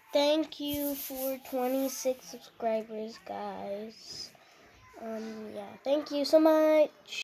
thank you for 26 subscribers, guys. Yeah, thank you so much.